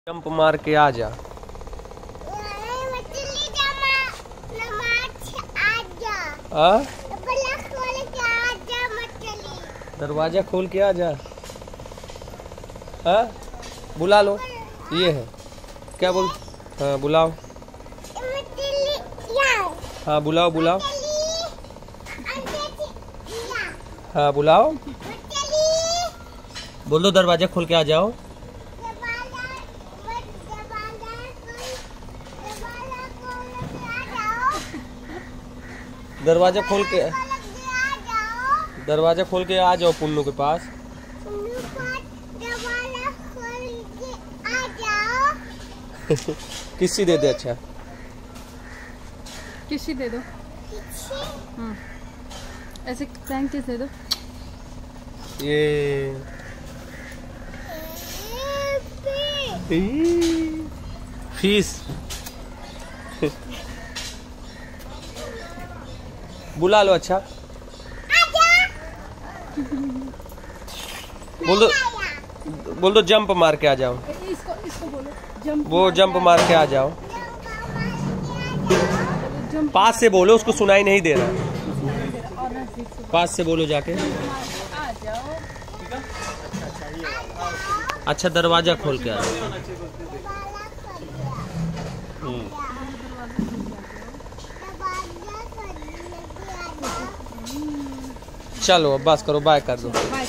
Jump मार के आ जा। दरवाजा खोल के आ जा। बुला लो। ये है क्या बोल। हाँ बुलाओ। हाँ बुलाओ बुलाओ। हाँ बुलाओ। बोल दो दरवाजा खोल के आ जाओ। दरवाजा खोल के आ जाओ पुन्नू के पास। किसी दे दे। अच्छा किसी दे दो। ऐसे थैंक यू दे दो। ये फीस बुला लो। अच्छा बोल दो जंप मार के आ जाओ। इसको बोलो जंप। वो जंप मार के आ जाओ। पास से बोलो, उसको सुनाई नहीं दे रहा। पास से बोलो जाके। आ जाओ। अच्छा दरवाजा खोल के आ जाओ। चलो अब बस करो, बाय कर दो।